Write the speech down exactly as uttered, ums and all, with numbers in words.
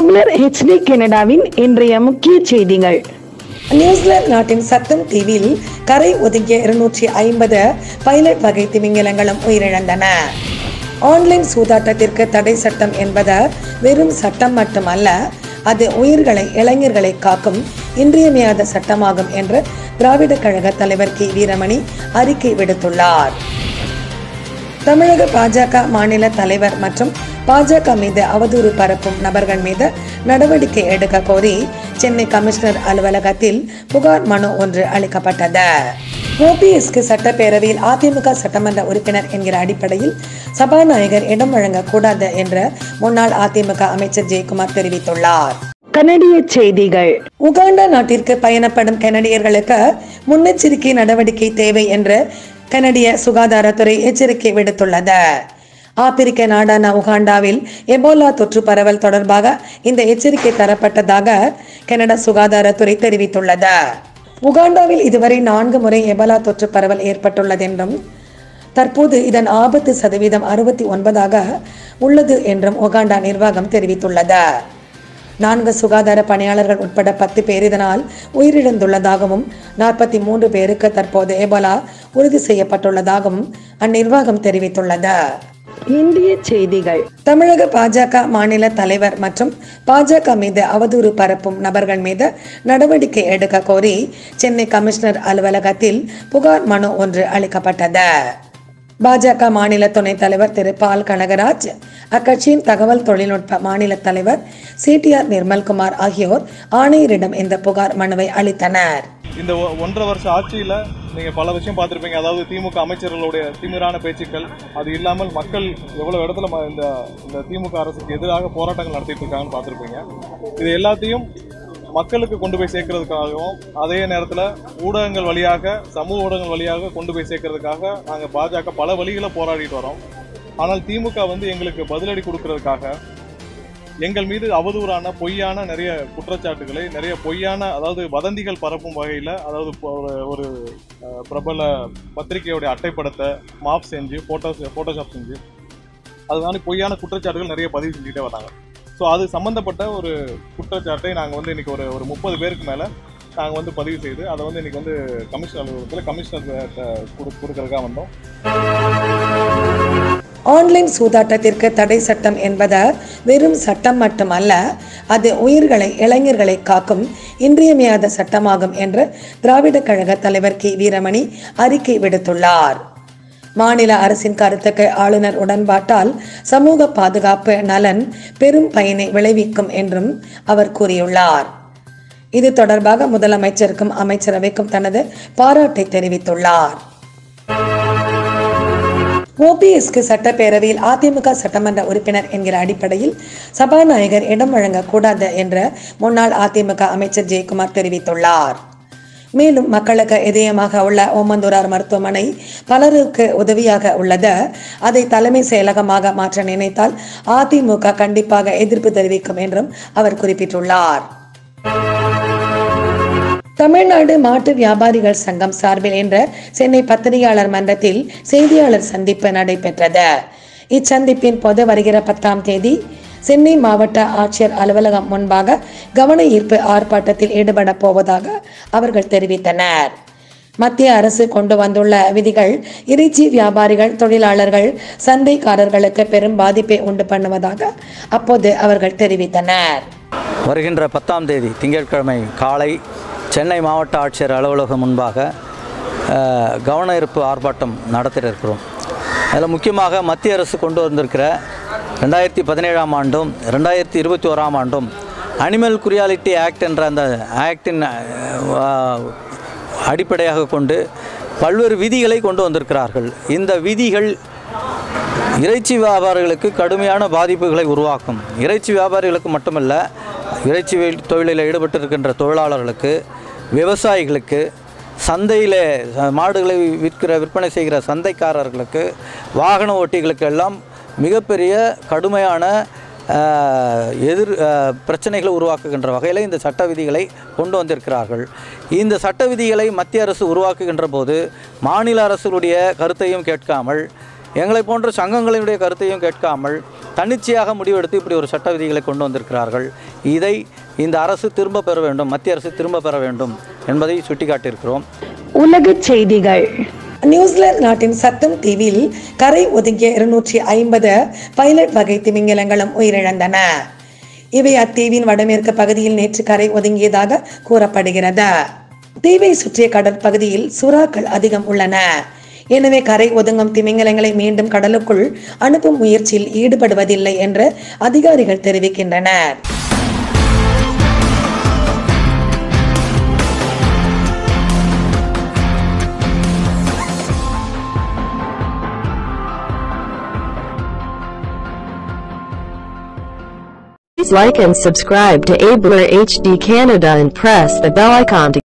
தமிழர் ஹெச்டி கனடாவின் இன்றைய முக்கிய செய்திகள். நியூசிலாந்து நாட்டின் சத்தம் தீவில் கரை ஒதுங்கிய இருநூற்றி ஐம்பது பைலட் வகை திமிங்கலங்களும் உயிரிழந்தன. ஆன்லைன் சூதாட்டத்திற்கு தடை சட்டம் என்பது வெறும் சட்டம் மட்டுமல்ல, அது உயிர்களை இளைஞர்களை காக்கும் இன்றியமையாத சட்டமாகும் என்று திராவிட கழக தலைவர் கி வீரமணி அறிக்கை விடுத்துள்ளார். தமிழக பாஜக மாநில தலைவர் மற்றும் பாஜக மீது அவதூறு பரப்பும் நபர்கள் மீது நடவடிக்கை எடுக்க கோரி சென்னை கமிஷனர் அலுவலகத்தில் புகார் மனு ஒன்று அளிக்கப்பட்டது. ஓபிஎஸ்க்கு சட்டப்பேரவையில் அதிமுக சட்டமன்ற உறுப்பினர் என்கிற அடிப்படையில் சபாநாயகர் இடம் வழங்கக்கூடாது என்று முன்னாள் அதிமுக அமைச்சர் ஜெயக்குமார் தெரிவித்துள்ளார். கனடிய செய்திகள். உகாண்டா நாட்டிற்கு பயணப்படும் கனடியர்களுக்கு முன்னெச்சரிக்கை நடவடிக்கை தேவை என்று கனடிய சுகாதாரத்துறை எச்சரிக்கை விடுத்துள்ளது. ஆப்பிரிக்க நாடான உகாண்டாவில் எபோலா தொற்று பரவல் தொடர்பாக இந்த எச்சரிக்கை தரப்பட்டதாக கனடா சுகாதாரத்துறை தெரிவித்துள்ளது. உகாண்டாவில் இதுவரை நான்கு முறை எபோலா தொற்று பரவல் ஏற்பட்டுள்ளது என்றும் தற்போது இதன் ஆபத்து சதவீதம் அறுபத்தி ஒன்பதாக உள்ளது என்றும் உகாண்டா நிர்வாகம் தெரிவித்துள்ளது. நான்கு சுகாதார பணியாளர்கள் உட்பட பத்து பேர் இதனால் உயிரிழந்துள்ளதாகவும் நாற்பத்தி மூன்று பேருக்கு தற்போது எபோலா உறுதி செய்யப்பட்டுள்ளதாகவும் அந்நிர்வாகம் தெரிவித்துள்ளது. இந்திய செய்திகள். தமிழக பாஜக மாநில தலைவர் மற்றும் பாஜக மீது அவதூறு பரப்பும் நபர்கள் மீது நடவடிக்கை எடுக்க கோரி சென்னை கமிஷனர் அலுவலகத்தில் புகார் மனு ஒன்று அளிக்கப்பட்டது. பாஜக மாநில துணைத் தலைவர் திரு பால் கனகராஜ், அக்கட்சியின் தகவல் தொழில்நுட்ப மாநில தலைவர் சி டி ஆர் நிர்மல்குமார் ஆகியோர் ஆணையரிடம் இந்த புகார் மனுவை அளித்தனர். இந்த ஒன்றரை வருஷ ஆட்சியில நீங்க பல விஷயம் பார்த்திருப்பீங்க. அதாவது திமுக அமைச்சர்களுடைய திமிரான பேச்சுக்கள், அது இல்லாமல் மக்கள் எவ்வளவு இடத்துல இந்த இந்த திமுக அரசுக்கு எதிராக போராட்டங்கள் நடத்திட்டு இருக்காங்கன்னு பார்த்திருப்பீங்க. இது எல்லாத்தையும் மக்களுக்கு கொண்டு போய் சேர்க்கறதுக்காகவும் அதே நேரத்தில் ஊடகங்கள் வழியாக சமூக ஊடகங்கள் வழியாக கொண்டு போய் சேர்க்கறதுக்காக நாங்கள் பாஜக பல வழிகளை போராடிட்டு வரோம். ஆனால் திமுக வந்து எங்களுக்கு பதிலடி கொடுக்கறதுக்காக எங்கள் மீது அவதூறான பொய்யான நிறைய குற்றச்சாட்டுகளை, நிறைய பொய்யான அதாவது வதந்திகள் பரப்பும் வகையில், அதாவது ஒரு பிரபல பத்திரிகையோடைய அட்டைப்படத்தை மாப் செஞ்சு போட்டோ போட்டோஷாப் செஞ்சு அதுதான் பொய்யான குற்றச்சாட்டுகள் நிறைய பதிவு செஞ்சுக்கிட்டே வராங்க. ஸோ அது சம்மந்தப்பட்ட ஒரு குற்றச்சாட்டை நாங்கள் வந்து இன்றைக்கி ஒரு ஒரு முப்பது பேருக்கு மேலே நாங்கள் வந்து பதிவு செய்து அதை வந்து இன்றைக்கி வந்து கமிஷனர் அலுவலகத்தில் கமிஷனர் கொடுக்கறதுக்காக வந்தோம். ஆன்லைன் சூதாட்டத்திற்கு தடை சட்டம் என்பது வெறும் சட்டம் மட்டுமல்ல, அது உயிர்களை இளைஞர்களை காக்கும் இன்றியமையாத சட்டமாகும் என்று திராவிட கழக தலைவர் கி வீரமணி அறிக்கை விடுத்துள்ளார். மாநில அரசின் கருத்துக்கு ஆளுநர் உடன்பாட்டால் சமூக பாதுகாப்பு நலன் பெரும் பயனை விளைவிக்கும் என்றும் அவர் கூறியுள்ளார். இது தொடர்பாக முதலமைச்சருக்கும் அமைச்சரவைக்கும் தனது பாராட்டை தெரிவித்துள்ளார். ஓபிஎஸ்க்கு சட்டப்பேரவையில் அதிமுக சட்டமன்ற உறுப்பினர் என்கிற அடிப்படையில் சபாநாயகர் இடம் வழங்கக்கூடாது என்று முன்னாள் அதிமுக அமைச்சர் ஜெயக்குமார் தெரிவித்துள்ளார். மேலும் மக்களுக்கு இதயமாக உள்ள ஓமந்தூரார் மருத்துவமனை பலருக்கு உதவியாக உள்ளது. அதை தலைமை செயலகமாக மாற்ற நினைத்தால் அதிமுக கண்டிப்பாக எதிர்ப்பு தெரிவிக்கும் என்றும் அவர் குறிப்பிட்டுள்ளார். தமிழ்நாடு மாட்டு வியாபாரிகள் சங்கம் சார்பில் இன்று சென்னை பத்திரிகையாளர் மன்றத்தில் செய்தியாளர் சந்திப்பு நடைபெற்றது. இச்சந்திப்பின் போது வருகிற பத்தாம் தேதி சென்னை மாவட்ட ஆட்சியர் அலுவலகம் முன்பாக கவன ஈர்ப்பு ஆர்ப்பாட்டத்தில் ஈடுபட போவதாக அவர்கள் தெரிவித்தனர். மத்திய அரசு கொண்டு வந்துள்ள விதிகள் இறைச்சி வியாபாரிகள், தொழிலாளர்கள், சந்தைக்காரர்களுக்கு பெரும் பாதிப்பை உண்டு பண்ணுவதாக அப்போது அவர்கள் தெரிவித்தனர். வருகின்ற பத்தாம் தேதி திங்கட்கிழமை காலை சென்னை மாவட்ட ஆட்சியர் அலுவலகம் முன்பாக கவன ஈர்ப்பு ஆர்ப்பாட்டம் நடத்திட்டு இருக்கிறோம். அதில் முக்கியமாக மத்திய அரசு கொண்டு வந்திருக்கிற ரெண்டாயிரத்தி பதினேழாம் ஆண்டும் ரெண்டாயிரத்தி இருபத்தி ஓராம் ஆண்டும் அனிமல் குரியாலிட்டி ஆக்ட் என்ற அந்த ஆக்டின் அடிப்படையாக கொண்டு பல்வேறு விதிகளை கொண்டு வந்திருக்கிறார்கள். இந்த விதிகள் இறைச்சி வியாபாரிகளுக்கு கடுமையான பாதிப்புகளை உருவாக்கும். இறைச்சி வியாபாரிகளுக்கு மட்டுமல்ல, இறைச்சி தொழிலில் ஈடுபட்டிருக்கின்ற தொழிலாளர்களுக்கு, விவசாயிகளுக்கு, சந்தையில் மாடுகளை விற்கிற விற்பனை செய்கிற சந்தைக்காரர்களுக்கு, வாகன ஓட்டிகளுக்கு எல்லாம் மிகப்பெரிய கடுமையான எதிர் பிரச்சனைகளை உருவாக்குகின்ற வகையில் இந்த சட்ட விதிகளை கொண்டு வந்திருக்கிறார்கள். இந்த சட்ட விதிகளை மத்திய அரசு உருவாக்குகின்ற போது மாநில அரசுடைய கருத்தையும் கேட்காமல் எங்களை போன்ற சங்கங்களினுடைய கருத்தையும் கேட்காமல் தன்னிச்சையாக முடிவெடுத்து இப்படி ஒரு சட்ட விதிகளை கொண்டு வந்திருக்கிறார்கள். இதை இந்த அரசு திரும்ப பெற வேண்டும், மத்திய அரசு திரும்ப பெற வேண்டும் என்பதை சுட்டிக்காட்டியிருக்கிறோம். உலக செய்திகள். நியூசிலாந்து நாட்டின் சத்தம் தீவில் கரை ஒதுங்கிய இருநூற்றி ஐம்பது பைலட் வகை திமிங்கலங்களும் உயிரிழந்தன. இவை அத்தீவின் வடமேற்கு பகுதியில் நேற்று கரை ஒதுங்கியதாக கூறப்படுகிறது. தீவை சுற்றிய கடற்பகுதியில் சுறாக்கள் அதிகம் உள்ளன. எனவே கரை ஒதுங்கும் திமிங்கலங்களை மீண்டும் கடலுக்குள் அனுப்பும் முயற்சியில் ஈடுபடுவதில்லை என்று அதிகாரிகள் தெரிவிக்கின்றனர். Please like and subscribe to Abler H D Canada and press the bell icon to